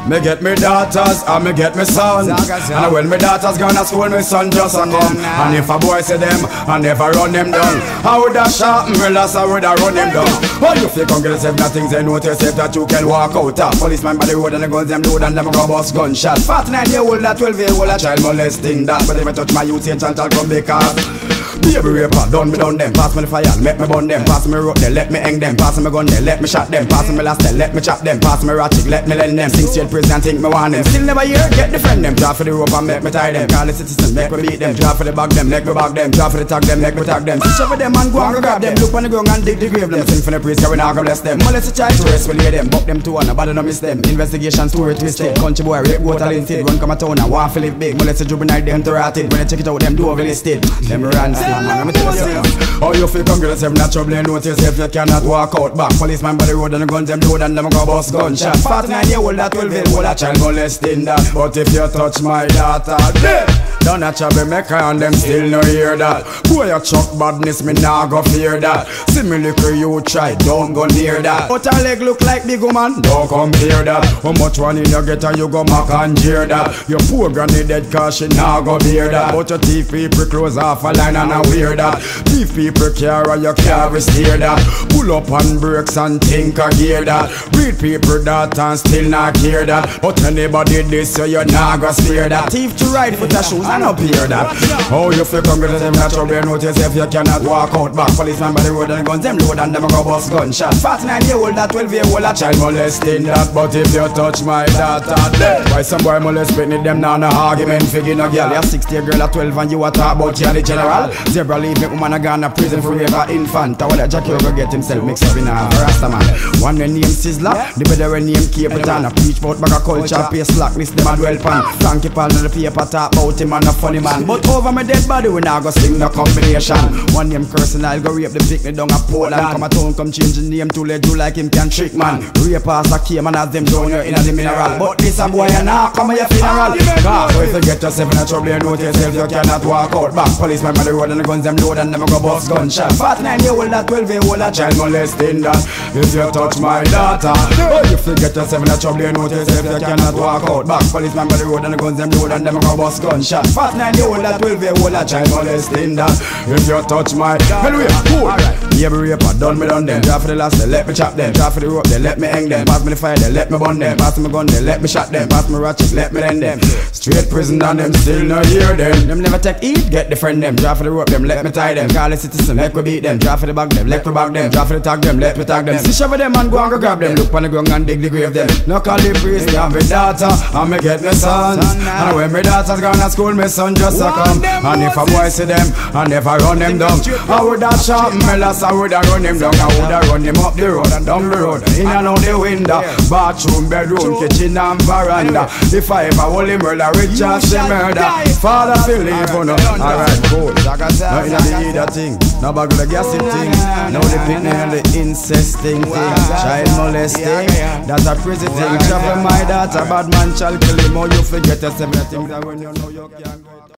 Me get me daughters and me get me sons. And when me daughters gone to school, me son just a come. And if a boy say them, I never run them down. I would have shot me last, I would have run them down. Oh, you feel come get yourself nothing, they know to yourself that you can walk out. Policeman by the road and the guns them load and them go bust gunshot. 49-year-old, that 12-year-old, a child molesting that. But if I touch my youth, say Chantal come because baby raper, done me done them. Pass me the fire, let me burn them. Pass me rope, they let me hang them. Pass me gun, they let me shot them. Pass me last, they let me chop them. Pass me ratchet, let me lend them. 6 year prison, think me want them. Still never hear, get defend them. Draw for the rope and make me tie them. Call the citizen, make me beat them. Draw for the bag them, make me bag them. Draw for the tag them, make me tag them. Switch over them and go and go grab them. Look on the ground and dig the grave them. Sing for the priest, carry now go bless them. Molester child, trace, we lay them. Buck them two and nobody no miss them. Investigation story twisted. Country boy, rape, go talented. Run come a town and want to live big. Molester juvenile, them to rotted. When they check it out, them do overlisted. Them run still, man, I'm tell you. Oh, you feel come get yourself not trouble, you know to yourself you cannot walk out back. Policeman by the road and the guns them load and them go bust gunshot. 49-year-old, that 12-year-old, a child molesting that. But if you touch my daughter, don't a trouble maker and them still no hear that. Boy, you chuck badness, me nah go fear that. See me little you try, don't go near that. But her leg look like big woman, don't come near that. How much one in you get and you go mock and jeer that. Your poor granny dead cause she nah go bear that. But your teeth people close off a line and a wear that. Thief people care you can't steer that. Pull up on brakes and think a gear that. Read people that and still not care that. But anybody this so you nah go steer that. Thief to ride foot a shoes and up here that. Oh, you feel come get them not trouble, you know to yourself you cannot walk out back. Policeman by the road and the guns them load and them go bust gunshot. 49-year-old, that 12-year-old, a child molesting that. But if you touch my daughter, why some boy molesting them now no argument figure no girl. You're 60 girl at 12 and you a talk about you the general. Zebra leave me woman a gone to prison for rape a infant. I wanna Jackie go get himself mixed up in a rasta man. One name Sizzler, the better name Capitan. A preach about bag of culture, pay slack list them a dwell pan. Frankie Paul on the paper talk about him and a funny man. But over my dead body we now go sing the combination. One name cursing I'll go rape the picnic down a Portland. Come a town come change the name to let you like him can trick man. Rape pass a came and as them down you in the mineral. But this a boy and now come at your funeral. Cause so if you get yourself in a trouble you know to yourself you cannot walk out back. Policeman by the road and the guns them load and them go bust gunshot. 49-year-old, that 12-year-old, a child molesting that. If you touch my daughter, oh, if you get yourself in a trouble you know to yourself you cannot walk out back. Policeman by the road and the guns them load and them go bust gunshot. 49-year-old, that 12-year-old, a child molesting that. If you touch my anyway, cool. Baby raper, done me done them. Draw for the last, they let me chop them. Draw for the rope, they let me hang them. Pass me the fire, they let me burn them. Pass me gun, they let me shot them. Pass me ratchet, let me lend them. Straight prison and them still no hear them. Them never take heat, get the friend them. Draw for the rope, them let me tie them. Call the citizen, let me beat them. Draw for the bag them, let me bag them. Draw for the tag them, let me tag them. Switch over them and go and go grab them. Look on the ground and dig the grave them. No call the priest, they have me daughter and me get me sons. And when my daughter's gone to school, my son just a come. And if a boy see them, I never run them down. I would have shot me last, I would have run him down. I would have run him up the road and down the road. In and out the window, bathroom, bedroom, kitchen and veranda. If I ever hold him murder, rich as the murder. Father feel leave on us. Alright, cool. Now in the either thing, now back with the gossip thing. Now the picnic and the incesting thing. Child molesting, that's a crazy thing. Trouble my daughter, bad man shall kill him. Or you forget yourself, the things that when you know you can't go.